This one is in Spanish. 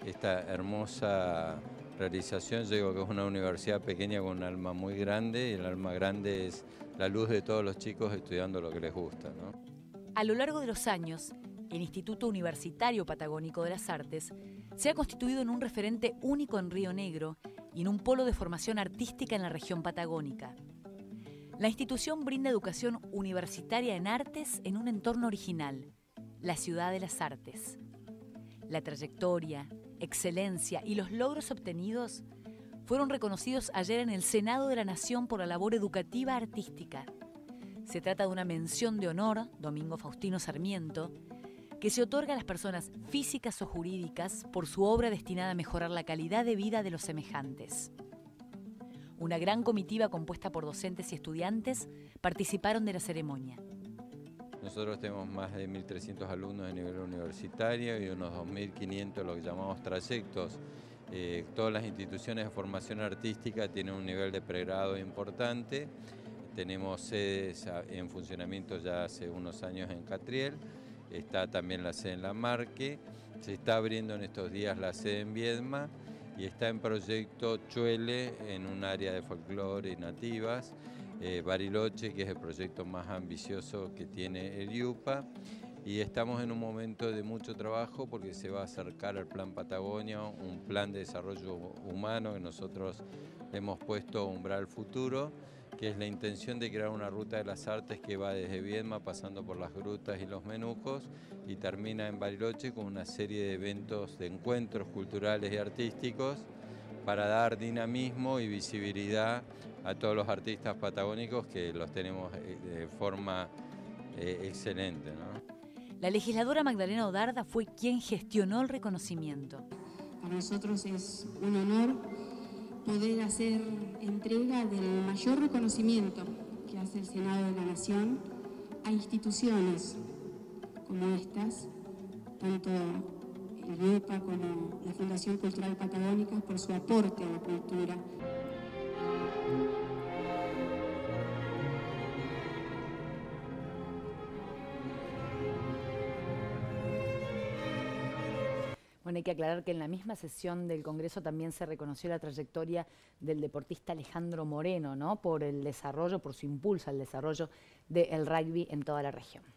esta hermosa realización. Yo digo que es una universidad pequeña con un alma muy grande, y el alma grande es la luz de todos los chicos estudiando lo que les gusta, ¿no? A lo largo de los años, el Instituto Universitario Patagónico de las Artes se ha constituido en un referente único en Río Negro y en un polo de formación artística en la región patagónica. La institución brinda educación universitaria en artes en un entorno original, la Ciudad de las Artes. La trayectoria, excelencia y los logros obtenidos fueron reconocidos ayer en el Senado de la Nación por la labor educativa artística. Se trata de una mención de honor, Domingo Faustino Sarmiento, que se otorga a las personas físicas o jurídicas por su obra destinada a mejorar la calidad de vida de los semejantes. Una gran comitiva compuesta por docentes y estudiantes participaron de la ceremonia. Nosotros tenemos más de 1.300 alumnos de nivel universitario y unos 2.500 lo que llamamos trayectos. Todas las instituciones de formación artística tienen un nivel de pregrado importante. Tenemos sedes en funcionamiento ya hace unos años en Catriel, está también la sede en La Marque, se está abriendo en estos días la sede en Viedma y está en proyecto Chuele en un área de folclore y nativas, Bariloche, que es el proyecto más ambicioso que tiene el IUPA, y estamos en un momento de mucho trabajo porque se va a acercar al Plan Patagonia, un plan de desarrollo humano que nosotros hemos puesto Umbral Futuro, que es la intención de crear una ruta de las artes que va desde Viedma, pasando por las grutas y los menucos, y termina en Bariloche con una serie de eventos, de encuentros culturales y artísticos para dar dinamismo y visibilidad a todos los artistas patagónicos que los tenemos de forma excelente, ¿no? La legisladora Magdalena Odarda fue quien gestionó el reconocimiento. Para nosotros es un honor poder hacer entrega del mayor reconocimiento que hace el Senado de la Nación a instituciones como estas, tanto el IUPA como la Fundación Cultural Patagónica, por su aporte a la cultura. Bueno, hay que aclarar que en la misma sesión del Congreso también se reconoció la trayectoria del deportista Alejandro Moreno, ¿no? Por el desarrollo, por su impulso al desarrollo del rugby en toda la región.